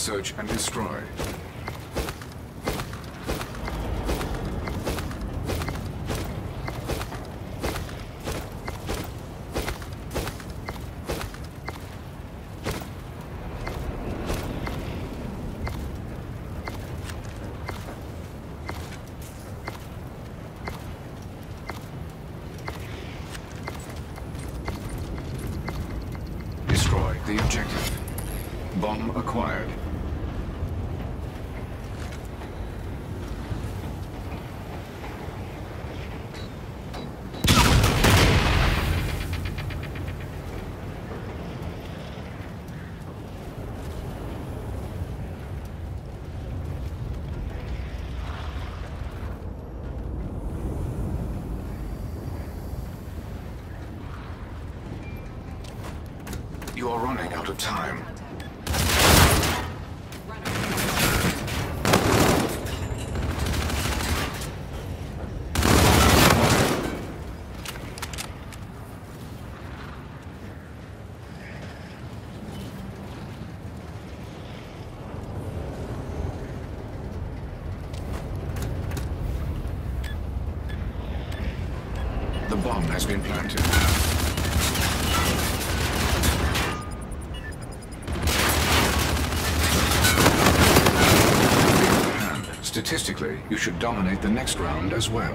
Search and destroy. Destroy the objective. Bomb acquired. You are running out of time. The bomb has been planted. Statistically, you should dominate the next round as well.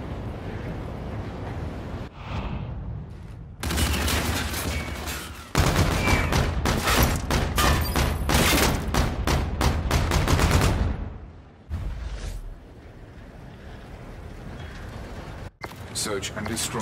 Search and destroy.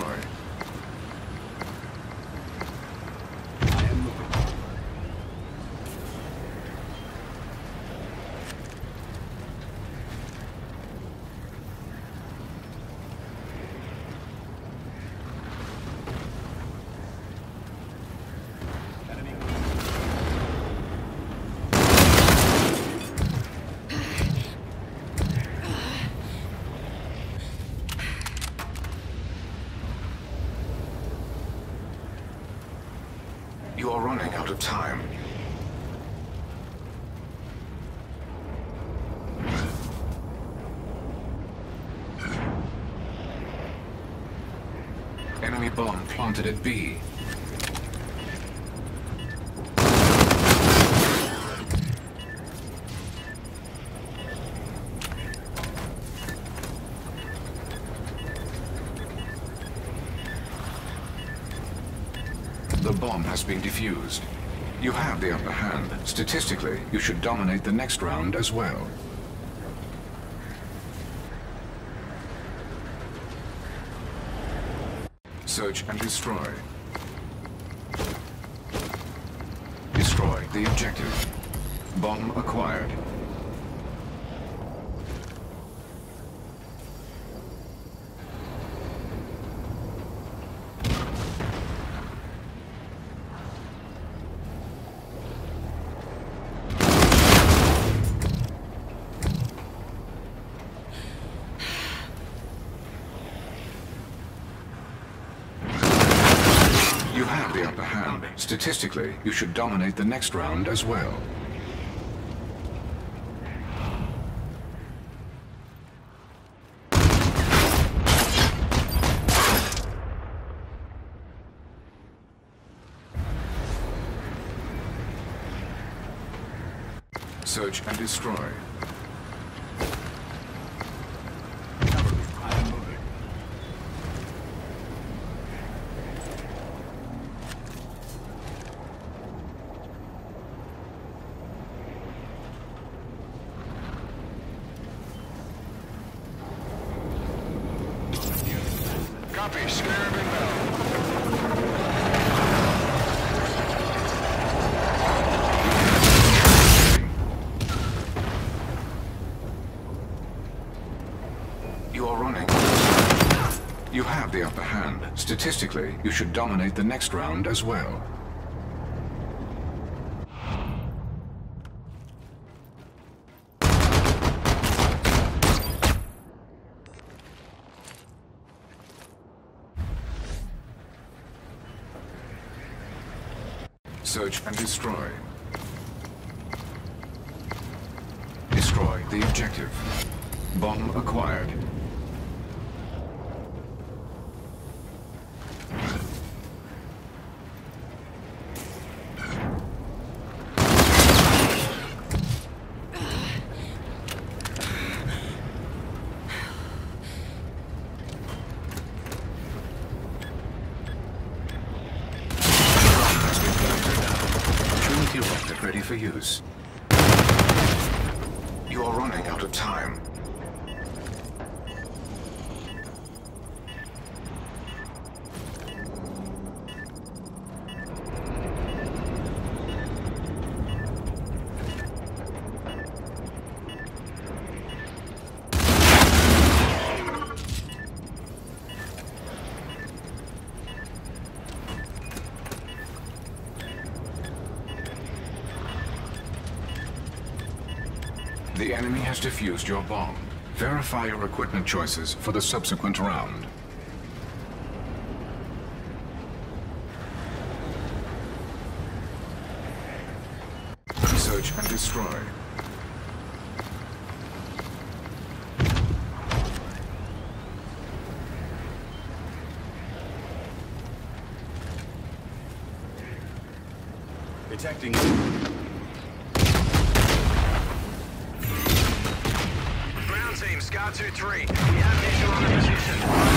You are running out of time. Enemy bomb planted at B. The bomb has been defused. You have the upper hand. Statistically, you should dominate the next round as well. Search and destroy. Destroy the objective. Bomb acquired. You have the upper hand. Statistically, you should dominate the next round as well. Search and destroy. Copy, scarab inbound. You are running. You have the upper hand. Statistically, you should dominate the next round as well. Search and destroy. the objective. Bomb acquired. Trinity rocket ready for use. You are running out of time. The enemy has defused your bomb. Verify your equipment choices for the subsequent round. Search and destroy. Detecting. Ground team, Scar 2-3. We have visual on the position.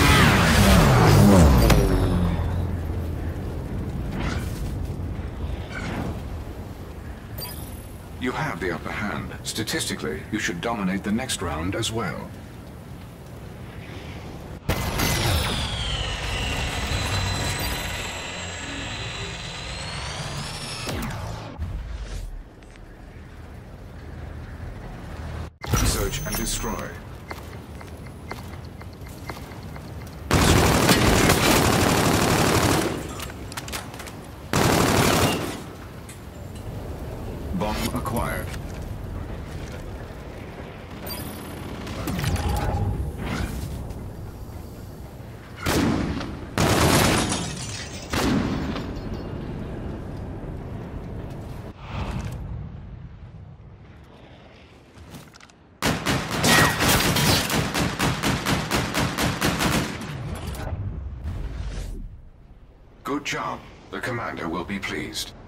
You have the upper hand. Statistically, you should dominate the next round as well. Search and destroy. Bomb acquired. Good job. The commander will be pleased.